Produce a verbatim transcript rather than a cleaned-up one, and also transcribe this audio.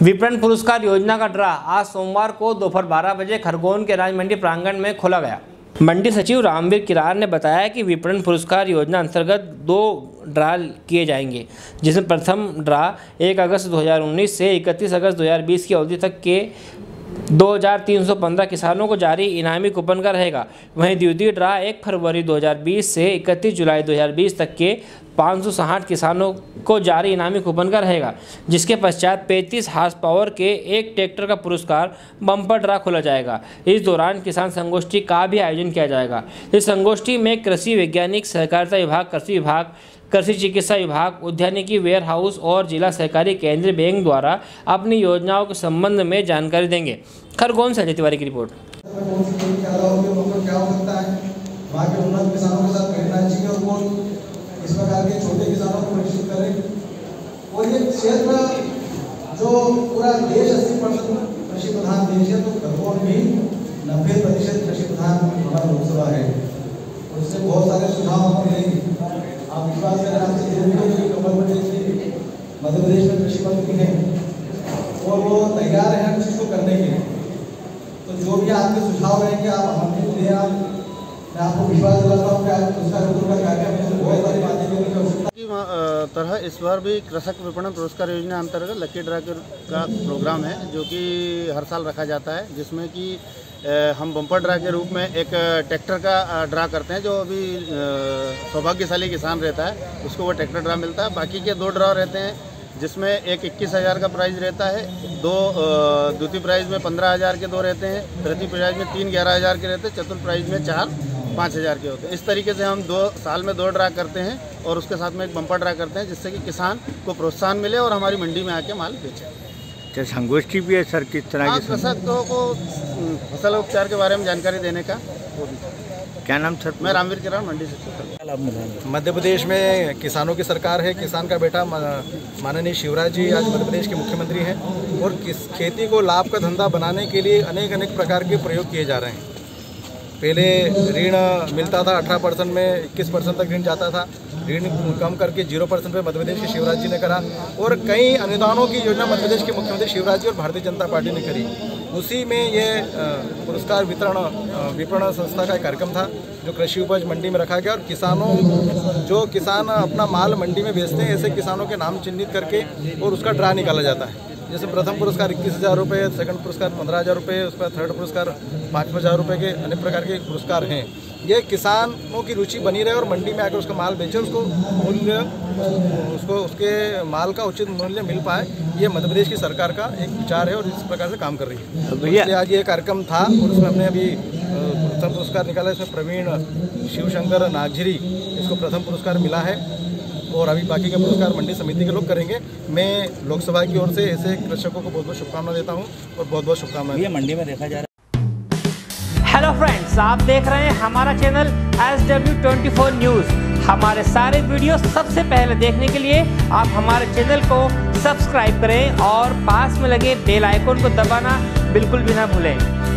विपणन पुरस्कार योजना का ड्रा आज सोमवार को दोपहर बारह बजे खरगोन के राज मंडी प्रांगण में खोला गया। मंडी सचिव रामवीर किरार ने बताया कि विपणन पुरस्कार योजना अंतर्गत दो ड्रा किए जाएंगे, जिसमें प्रथम ड्रा एक अगस्त दो हज़ार उन्नीस से इकतीस अगस्त दो हज़ार बीस की अवधि तक के दो हज़ार तीन सौ पंद्रह किसानों को जारी इनामी कूपन का रहेगा। वहीं द्वितीय ड्रा एक फरवरी दो हज़ार बीस से इकतीस जुलाई दो हज़ार बीस तक के पाँच सौ साठ किसानों को जारी इनामी कूपन का रहेगा, जिसके पश्चात पैंतीस हार्स पावर के एक ट्रैक्टर का पुरस्कार बम्पर ड्रा खोला जाएगा। इस दौरान किसान संगोष्ठी का भी आयोजन किया जाएगा। इस संगोष्ठी में कृषि वैज्ञानिक, सहकारिता विभाग, कृषि विभाग, कृषि चिकित्सा विभाग, उद्यानिकी, वेयर हाउस और जिला सहकारी केंद्रीय बैंक द्वारा अपनी योजनाओं के संबंध में जानकारी देंगे। खरगोन से अजय तिवारी की रिपोर्ट। इस प्रकार के छोटे किसानों को प्रशिक्षित करें और ये क्षेत्र जो पूरा देश अस्सी परसेंट कृषि प्रधान देश है, तो खरगोन भी नब्बे प्रतिशत कृषि प्रधान हमारा लोकसभा है। उससे बहुत सारे सुझाव आपको मिलेंगे। आप विश्वास करें, आपसे धीरे कमल पटेल जी मध्य प्रदेश में कृषि मंत्री हैं और वो तैयार हैं चीज को करने के लिए। तो जो भी आपके सुझाव रहेंगे आप हमने दिए, आप मैं आपको विश्वास दिलाता हूँ कि आज उसका का कार्यक्रम है, बहुत सारी बातें करने की आवश्यकता तरह इस बार भी कृषक विपणन पुरस्कार योजना अंतर्गत लकी ड्रा का प्रोग्राम है, जो कि हर साल रखा जाता है, जिसमें कि हम बम्पर ड्रा के रूप में एक ट्रैक्टर का ड्रा करते हैं। जो अभी सौभाग्यशाली किसान रहता है उसको वो ट्रैक्टर ड्रा मिलता है। बाकी के दो ड्रा रहते हैं, जिसमें एक इक्कीस हज़ार का प्राइज़ रहता है, दो द्वितीय प्राइज़ में पंद्रह हज़ार के दो रहते हैं, तृतीय प्राइज़ में तीन ग्यारह हज़ार के रहते हैं, चतुर्थ प्राइज़ में चार पाँच हज़ार के होते हैं। इस तरीके से हम दो साल में दो ड्रा करते हैं और उसके साथ में एक बम्पर ड्रा करते हैं, जिससे कि किसान को प्रोत्साहन मिले और हमारी मंडी में आके माल बेचे। क्या संगोष्ठी भी है सर? किस तरह की? कृषकों को फसल उपचार के बारे में जानकारी देने का वो भी। क्या नाम सर? मैं रामवीर किरार, मंडी सचिव। मध्य प्रदेश में किसानों की सरकार है। किसान का बेटा माननीय शिवराज जी आज मध्य प्रदेश के मुख्यमंत्री हैं और किस खेती को लाभ का धंधा बनाने के लिए अनेक अनेक प्रकार के प्रयोग किए जा रहे हैं। पहले ऋण मिलता था अठारह परसेंट में इक्कीस परसेंट तक ऋण जाता था, ऋण कम करके जीरो परसेंट पे मध्य प्रदेश के शिवराज जी ने करा और कई अनुदानों की योजना मध्य प्रदेश के मुख्यमंत्री शिवराज जी और भारतीय जनता पार्टी ने करी। उसी में ये पुरस्कार वितरण विपणन संस्था का कार्यक्रम था, जो कृषि उपज मंडी में रखा गया और किसानों जो किसान अपना माल मंडी में बेचते हैं, ऐसे किसानों के नाम चिन्हित करके और उसका ड्रा निकाला जाता है। जैसे प्रथम पुरस्कार इक्कीस हज़ार रुपये, सेकंड पुरस्कार पंद्रह हज़ार रुपये, उसका थर्ड पुरस्कार पाँच हज़ार रुपये के अनेक प्रकार के पुरस्कार हैं। ये किसानों की रुचि बनी रहे और मंडी में आकर उसका माल बेचे, उसको मूल्य उसको उसके माल का उचित मूल्य मिल पाए, ये मध्य प्रदेश की सरकार का एक विचार है और इस प्रकार से काम कर रही है। तो इसलिए आज ये कार्यक्रम था और उसमें हमने अभी प्रथम पुरस्कार निकाला। इसमें प्रवीण शिवशंकर नागझिरी, इसको प्रथम पुरस्कार मिला है और अभी बाकी के पुरस्कार मंडी समिति के लोग करेंगे। मैं लोकसभा की ओर से ऐसे कृषकों को बहुत बहुत शुभकामनाएं देता हूं और बहुत बहुत शुभकामनाएं। ये मंडी में देखा जा रहा है। हेलो फ्रेंड्स, आप देख रहे हैं हमारा channel S W twenty four news. हमारे सारे वीडियो सबसे पहले देखने के लिए आप हमारे चैनल को सब्सक्राइब करें और पास में लगे बेल आइकन को दबाना बिल्कुल भी ना भूलें।